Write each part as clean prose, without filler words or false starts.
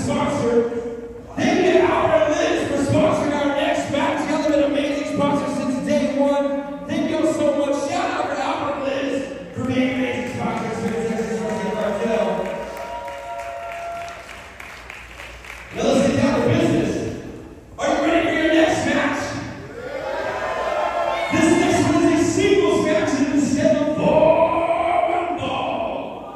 sponsor. Thank you to Albert and Liz for sponsoring our next match. Y'all have been amazing sponsors since day one. Thank you all so much. Shout out to Albert and Liz for being amazing sponsors for the Texas Wrestling Cartel. Now let's get down to business. Are you ready for your next match? This next one is a singles match instead of 4-1 ball.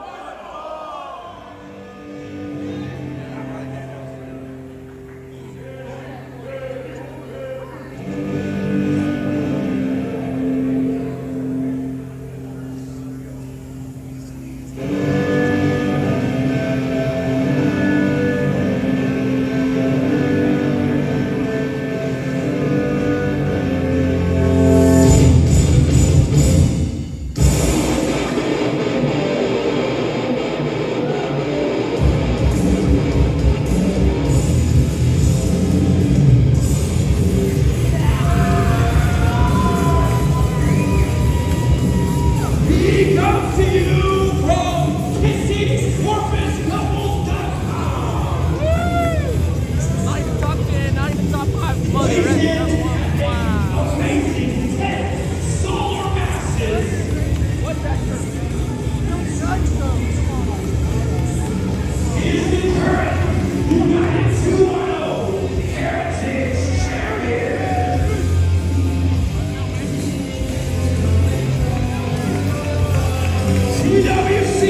TWC,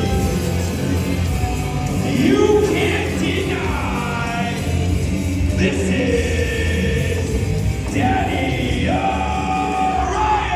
you can't deny, this is Danny Orion!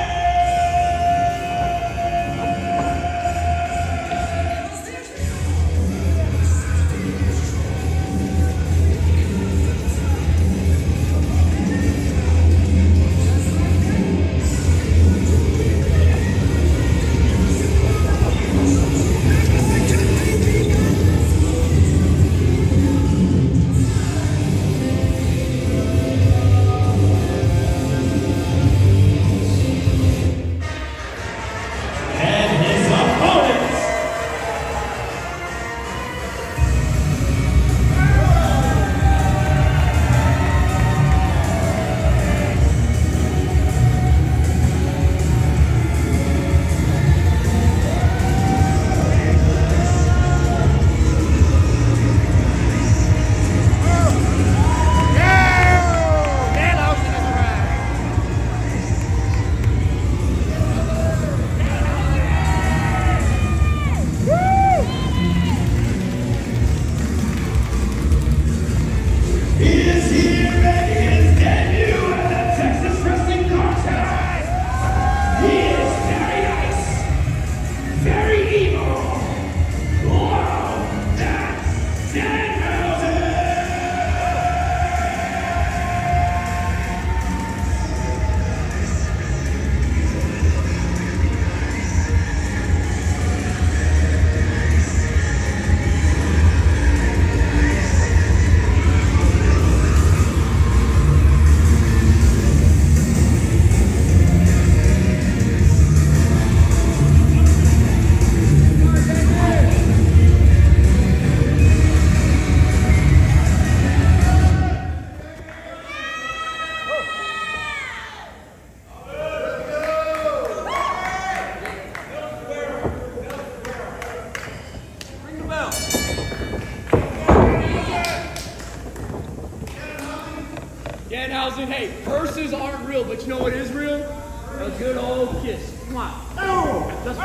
Danhausen, hey, purses aren't real, but you know what is real? A good old kiss. Come on. Oh! Just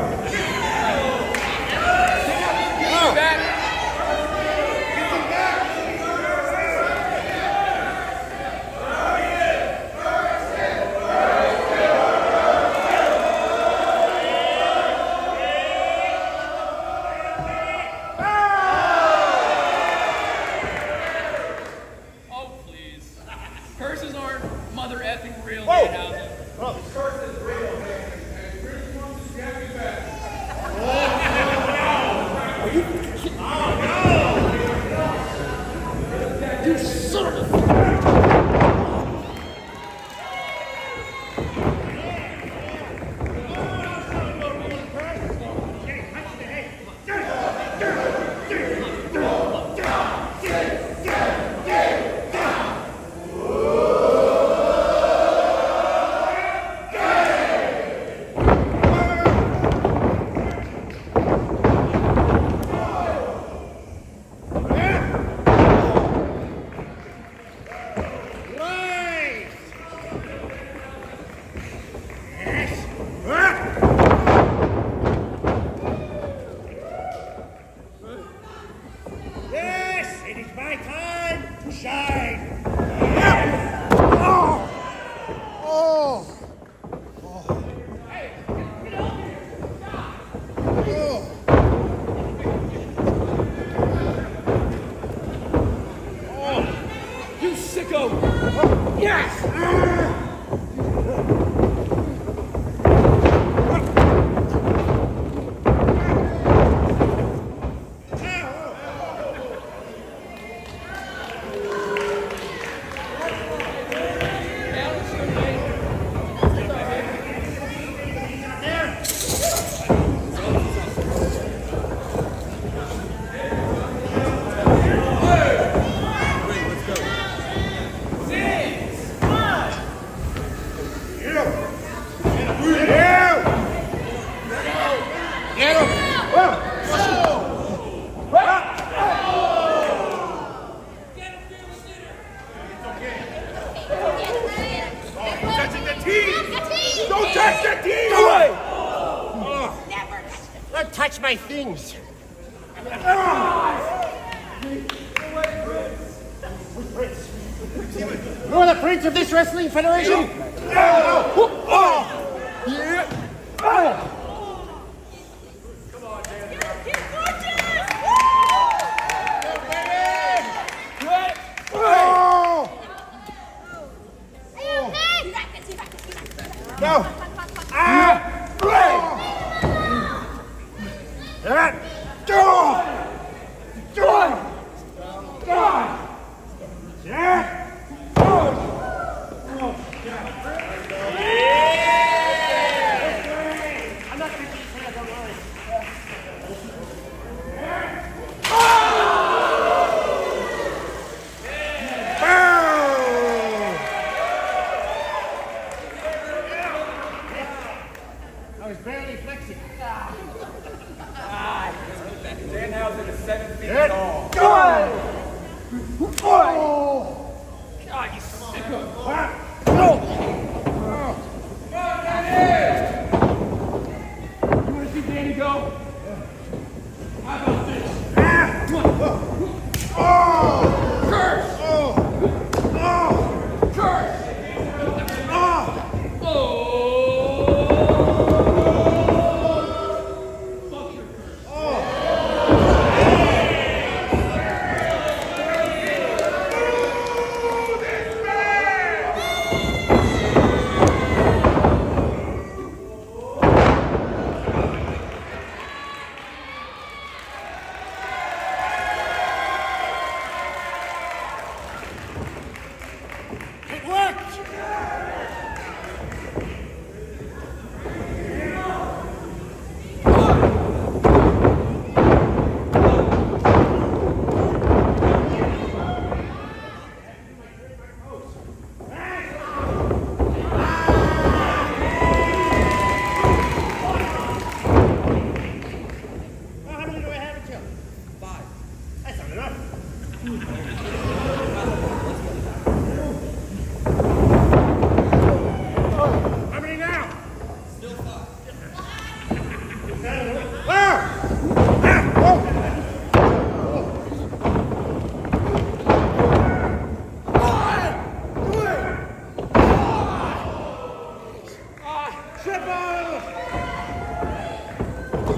back. Curses aren't mother effing real, Danhausen. Curses real, man. And Chris wants to grab you back. my time to shine. Yes! Oh! Oh! Oh! Hey, get over here! Stop! Oh! Oh! You sicko! Yes! Touch my things. You're the prince of this wrestling federation? Yeah. Come on, Dan. No. I was barely flexing. Danhausen is 7 feet tall. Oh! God, you sicko! Come on, Danny! You want to see Danny go? How about this? Curse! Curse! Fuck your curse. It worked! Well, how many do I have until? 5. That's not enough. How many now? Still 5.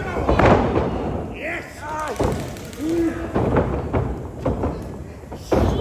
Yes!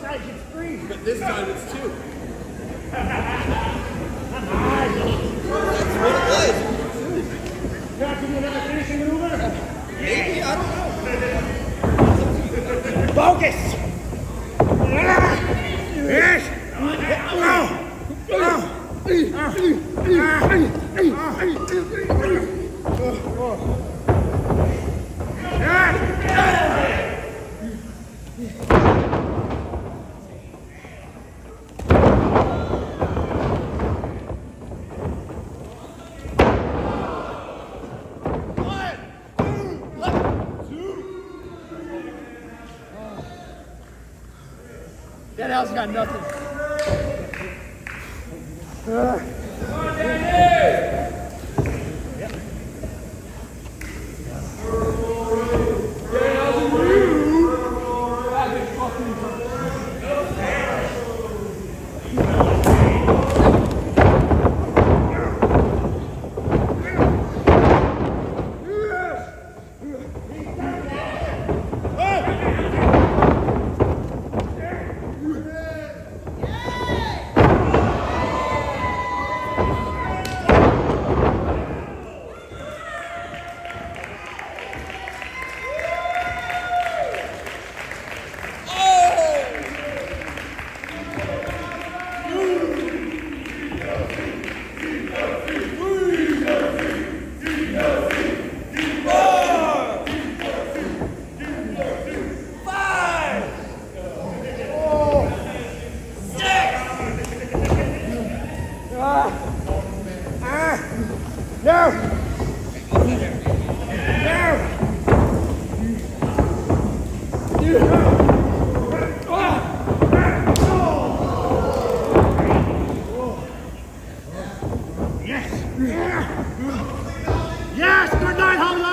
times it's 3. But this time it's 2. Come on. That's what it was. You have to do another finishing maneuver? Maybe, I don't know. Focus! Yes! Danhausen got nothing. Come on, Danny! Yes, good night, Danhausen!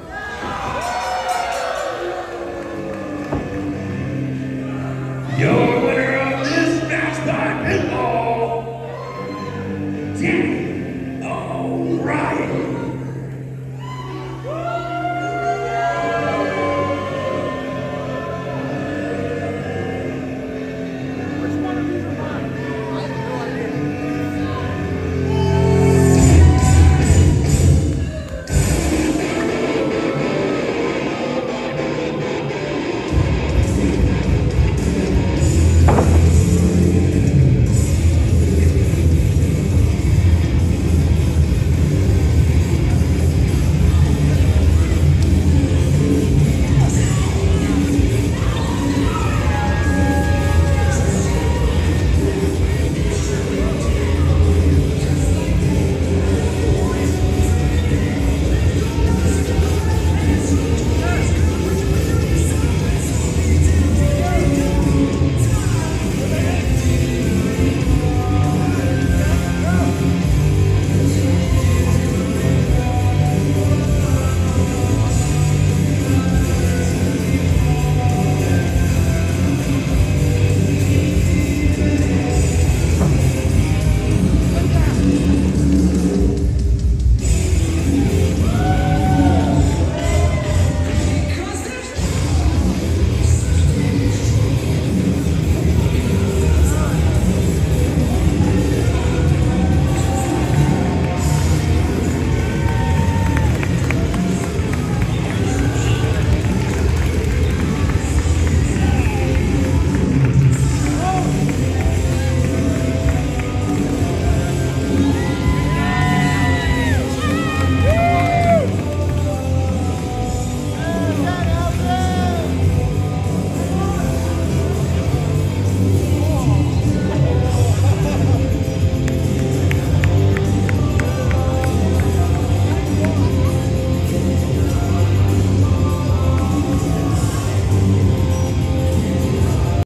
Yo!